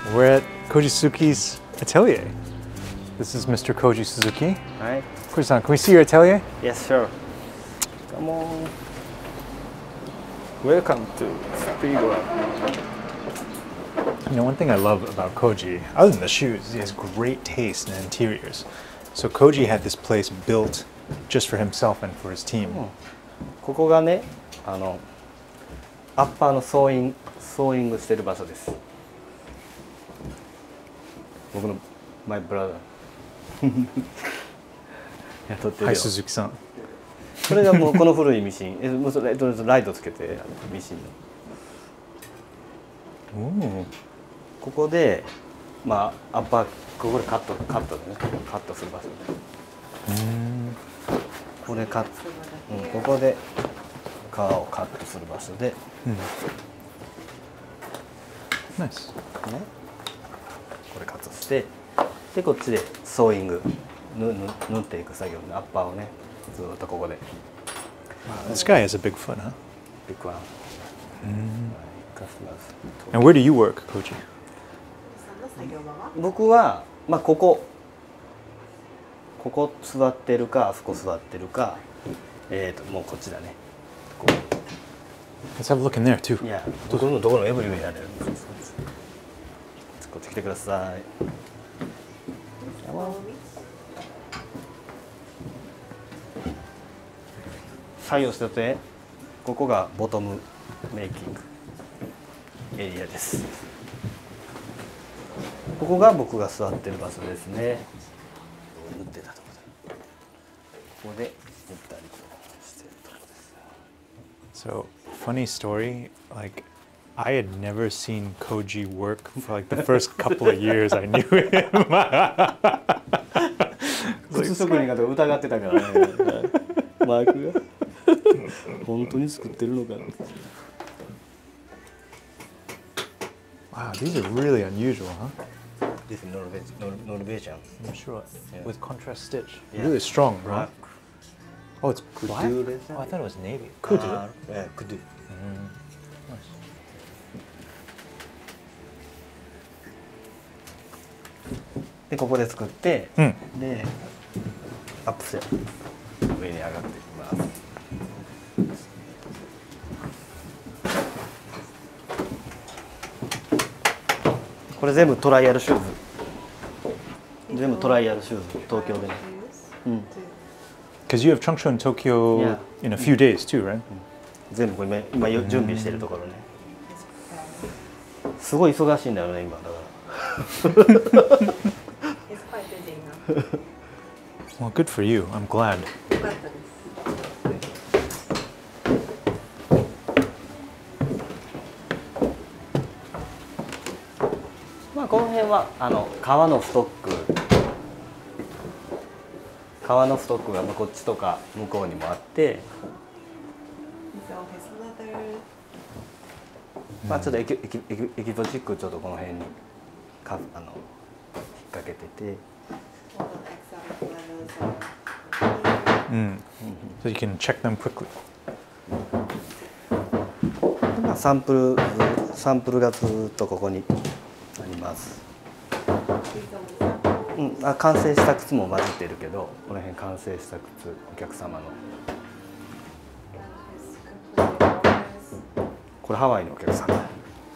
We're at Koji Suzuki's atelier. This is Mr. Koji Suzuki. Right? Koji-san, can we see your atelier? Yes, sure. Come on. Welcome to Speedway. You know, one thing I love about Koji, other than the shoes, he has great taste in interiors. So Koji had this place built just for himself and for his team. ここがね、アッパーのソーイングしてる場所です。僕のマイブラザー。雇ってるよ。 はい、Suzuki-san. これがもうこの古いミシン。もうそれライトつけてミシンの。ここで、まあアッパーここでカットでね、カットする場所。これここで革をカットする場所で。 Nice. ね。これカットして、でこっちでソーイング縫っていく作業でアッパーをね、ずっとここで。 Wow, this guy has a big foot, huh? ビッグワン。 And where do you work, Koji? 僕はまあここ座ってるかあそこ座ってるかもうこっちだね。 Let's have a look in there too. いやどこのエブリウェイやれる。こっち来てください。作業してて、ここがボトムメイキングエリアです。ここが僕が座ってる場所ですね。塗ってたところで、ここで塗ったりしてるところです。 So, funny story, like I had never seen Koji work for like the first couple of years I knew him. 靴職人が疑ってたからね。マークが本当に作ってるのか。 Wow, these are really unusual, huh? This is Norwegian. I'm sure. Yeah. With contrast stitch. Yeah. Really strong, bro. Black. Oh, it's black? Kudu. Oh, I thought it was navy. Kudu. Yeah, kudu. Nice. でここで作って、 うんでアップして上に上がっていきます。これ全部トライアルシューズ。全部トライアルシューズ、東京でね。 Because you have Chungsho in Tokyo Yeah. in a few days too, right? 全部これ今準備してるところね。すごい忙しいんだよね今だから。 It's quite busy now. Well, good for you. I'm glad. よかったです。 まあこの辺は革のストックがこっちとか向こうにもあって、 These are all his leather. まあちょっとエキゾチックちょっとこの辺に引っ掛けてて、 All the exotic leathers are here. So you can check them quickly. まあサンプルがずっとここにあります。 These are the samples. 完成した靴も混じってるけど、この辺完成した靴お客様の It's completely organized. これハワイのお客様。ハ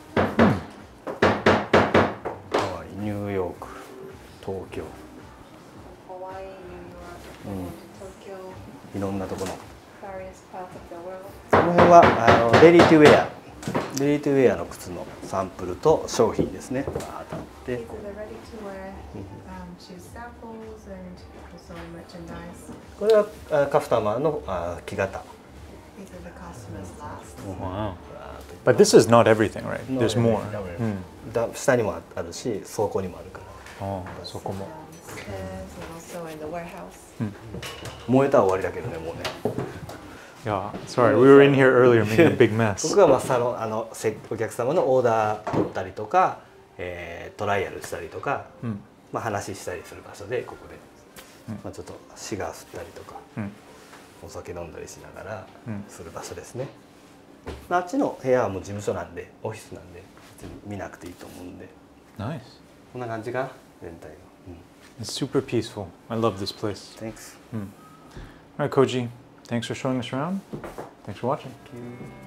ワイ、ニューヨーク、東京、 Hawaii, New York, Tokyo, いろんなところの。 various parts of the world. その辺はレディートゥウェア、の靴のサンプルと商品ですね。バーッとあって、 These are the ready to wear shoe samples and also merchandise. これはカフタマーの木型。 These are the customers' last. Wow. But this is not everything, right? There's more. 下にもあるし、倉庫にもあるから。 Oh, そこも。 Downstairs and also in the warehouse. 燃えたら終わりだけどね、もうね。 Yeah, sorry, we were in here earlier making a big mess. 僕はまあお客様のオーダー取ったりとか、トライアルしたりとか、まあ話したりする場所でここで、まあちょっとシガー吸ったりとか、お酒飲んだりしながらする場所ですね。あっちの部屋はもう事務所なんで、オフィスなんで別に見なくていいと思うんで。 Nice. こんな感じかな全体の。 It's super peaceful. I love this place. Thanks. All right, Koji. Thanks for showing us around. Thanks for watching. Thank you.